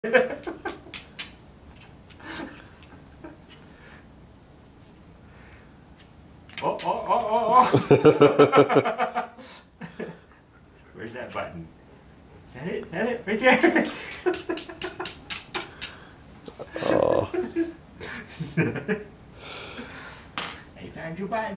Oh. Where's that button? Is that it? Is that it? Right there? Oh. Hey, found your button.